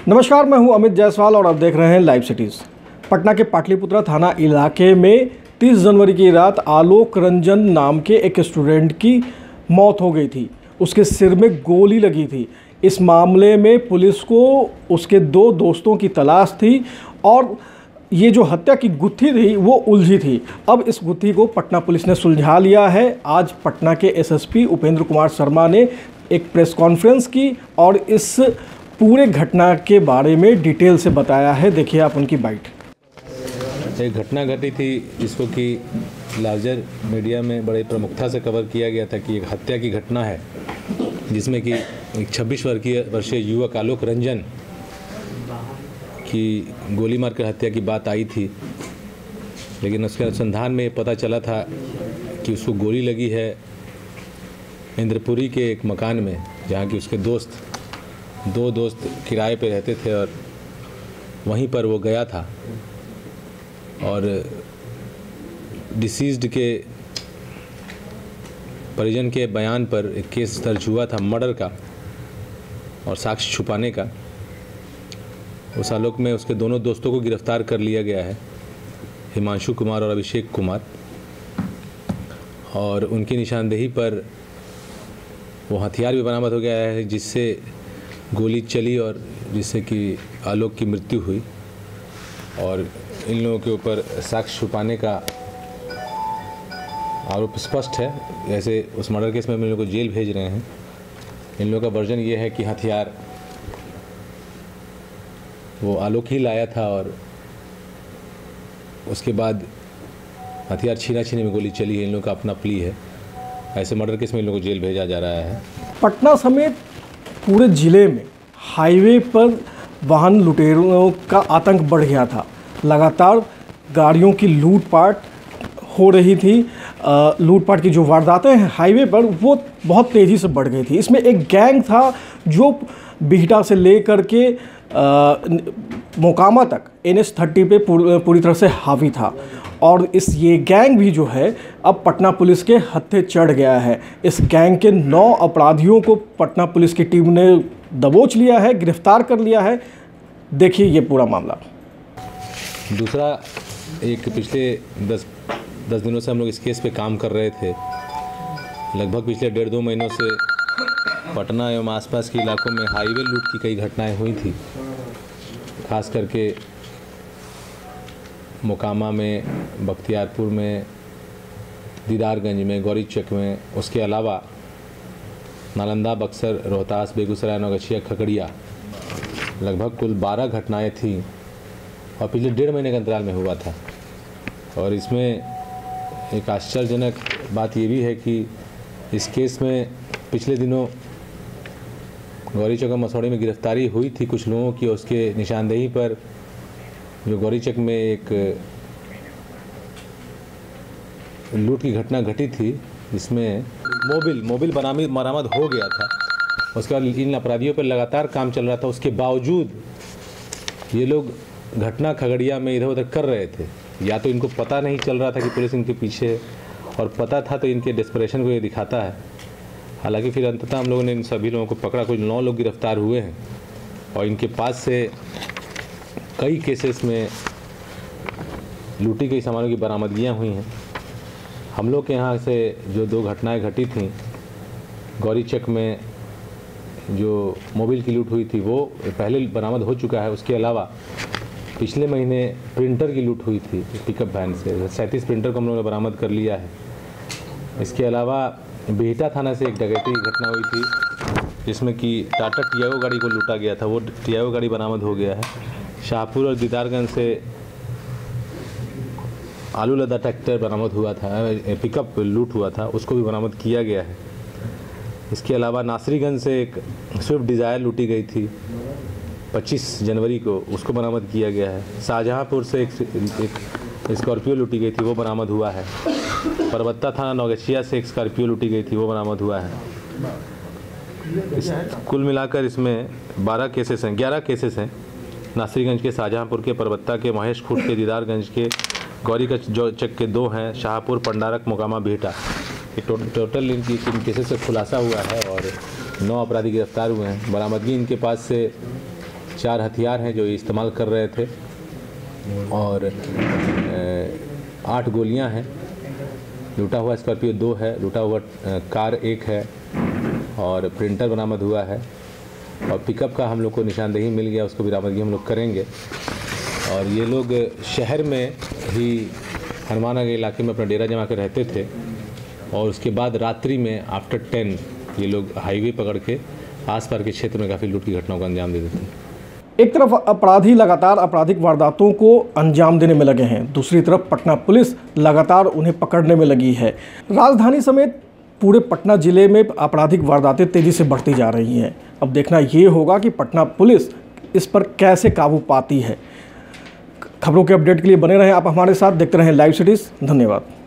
नमस्कार, मैं हूं अमित जायसवाल और आप देख रहे हैं लाइव सिटीज़। पटना के पाटलिपुत्रा थाना इलाके में 30 जनवरी की रात आलोक रंजन नाम के एक स्टूडेंट की मौत हो गई थी। उसके सिर में गोली लगी थी। इस मामले में पुलिस को उसके 2 दोस्तों की तलाश थी और ये जो हत्या की गुत्थी थी वो उलझी थी। अब इस गुत्थी को पटना पुलिस ने सुलझा लिया है। आज पटना के एसएसपी उपेंद्र कुमार शर्मा ने एक प्रेस कॉन्फ्रेंस की और इस पूरे घटना के बारे में डिटेल से बताया है। देखिए आप उनकी बाइट। एक घटना घटी थी जिसको कि लार्जर मीडिया में बड़े प्रमुखता से कवर किया गया था कि एक हत्या की घटना है जिसमें कि एक 26 वर्षीय युवक आलोक रंजन की गोली मारकर हत्या की बात आई थी। लेकिन उसके अनुसंधान में पता चला था कि उसको गोली लगी है इंद्रपुरी के एक मकान में, जहाँ कि उसके 2 दोस्त किराए पे रहते थे और वहीं पर वो गया था और डिसीज्ड के परिजन के बयान पर एक केस दर्ज हुआ था मर्डर का और साक्ष्य छुपाने का। उस आलोक में उसके दोनों दोस्तों को गिरफ्तार कर लिया गया है, हिमांशु कुमार और अभिषेक कुमार, और उनकी निशानदेही पर वो हथियार भी बरामद हो गया है जिससे गोली चली और जिससे कि आलोक की मृत्यु हुई। और इन लोगों के ऊपर साक्ष्य छुपाने का आरोप स्पष्ट है। जैसे उस मर्डर केस में हम इन लोगों को जेल भेज रहे हैं। इन लोगों का वर्जन ये है कि हथियार वो आलोक ही लाया था और उसके बाद हथियार छीना में गोली चली है। इन लोगों का अपना प्ली है। ऐसे मर्डर केस में इन लोगों को जेल भेजा जा रहा है। पटना समेत पूरे ज़िले में हाईवे पर वाहन लुटेरों का आतंक बढ़ गया था। लगातार गाड़ियों की लूटपाट हो रही थी। लूटपाट की जो वारदातें हैं हाईवे पर वो बहुत तेज़ी से बढ़ गई थी। इसमें एक गैंग था जो बिहटा से लेकर के मोकामा तक NH-30 पे पूरी तरह से हावी था और ये गैंग भी जो है अब पटना पुलिस के हत्थे चढ़ गया है। इस गैंग के 9 अपराधियों को पटना पुलिस की टीम ने दबोच लिया है, गिरफ्तार कर लिया है। देखिए ये पूरा मामला। दूसरा, एक पिछले 10 दिनों से हम लोग इस केस पे काम कर रहे थे। लगभग पिछले 1.5-2 महीनों से पटना एवं आसपास के इलाकों में हाईवे लूट की कई घटनाएं हुई थी, खास करके मोकामा में, बख्तियारपुर में, दीदारगंज में, गौरीचक में। उसके अलावा नालंदा, बक्सर, रोहतास, बेगूसराय, नौगछिया, खगड़िया, लगभग कुल 12 घटनाएं थी और पिछले 1.5 महीने के अंतराल में हुआ था। और इसमें एक आश्चर्यजनक बात ये भी है कि इस केस में पिछले दिनों गौरीचक और मसौड़ी में गिरफ्तारी हुई थी कुछ लोगों की। उसके निशानदेही पर जो गौरीचक में एक लूट की घटना घटी थी जिसमें मोबिल बरामद हो गया था। उसके बाद इन अपराधियों पर लगातार काम चल रहा था। उसके बावजूद ये लोग घटना खगड़िया में इधर उधर कर रहे थे। या तो इनको पता नहीं चल रहा था कि पुलिस इनके पीछे है, और पता था तो इनके डेस्परेशन को ये दिखाता है। हालांकि फिर अंततः हम लोगों ने इन सभी लोगों को पकड़ा। कुछ 9 लोग गिरफ्तार हुए हैं और इनके पास से कई केसेस में लूटी गई सामानों की बरामदगियाँ हुई हैं। हम लोग के यहाँ से जो 2 घटनाएं घटी थीं, गौरीचक में जो मोबिल की लूट हुई थी वो पहले बरामद हो चुका है। उसके अलावा पिछले महीने प्रिंटर की लूट हुई थी पिकअप वैन से। 37 प्रिंटर को हम लोगों ने बरामद कर लिया है। इसके अलावा बिहटा थाना से एक डकैती की घटना हुई थी जिसमें कि टाटा टियागो गाड़ी को लूटा गया था। वो टियागो गाड़ी बरामद हो गया है। शाहपुर और दीदारगंज से आलू लदा ट्रैक्टर बरामद हुआ था, पिकअप लूट हुआ था, उसको भी बरामद किया गया है। इसके अलावा नासरीगंज से एक स्विफ्ट डिज़ायर लूटी गई थी 25 जनवरी को, उसको बरामद किया गया है। शाहजहांपुर से एक स्कॉर्पियो लूटी गई थी, वो बरामद हुआ है। परबत्ता थाना नौगछिया से एक स्कॉर्पियो लूटी गई थी, वो बरामद हुआ है। कुल मिलाकर इसमें 11 केसेस हैं। नासरीगंज के, शाहजहांपुर के, परबत्ता के, महेश खुर्द के, दीदारगंज के, गौरीचक के 2 हैं, शाहपुर, पंडारक, मोकामा, बिहटा। टोटल इनकी 3 केसेस से खुलासा हुआ है और 9 अपराधी गिरफ्तार हुए हैं। बरामदगी इनके पास से 4 हथियार हैं जो ये इस्तेमाल कर रहे थे और 8 गोलियां हैं। लूटा हुआ स्कॉर्पियो 2 है, लूटा हुआ कार 1 है और प्रिंटर बरामद हुआ है और पिकअप का हम लोग को निशानदेही मिल गया, उसको बरामदगी हम लोग करेंगे। और ये लोग शहर में ही हनुमाननगर इलाके में अपना डेरा जमा कर रहते थे और उसके बाद रात्रि में आफ्टर 10 ये लोग हाईवे पकड़ के आसपास के क्षेत्र में काफ़ी लूट की घटनाओं को अंजाम दे देते हैं। एक तरफ अपराधी लगातार आपराधिक वारदातों को अंजाम देने में लगे हैं, दूसरी तरफ पटना पुलिस लगातार उन्हें पकड़ने में लगी है। राजधानी समेत पूरे पटना जिले में आपराधिक वारदातें तेजी से बढ़ती जा रही हैं। अब देखना ये होगा कि पटना पुलिस इस पर कैसे काबू पाती है। खबरों के अपडेट के लिए बने रहें आप हमारे साथ, देखते रहें लाइव सिटीज़। धन्यवाद।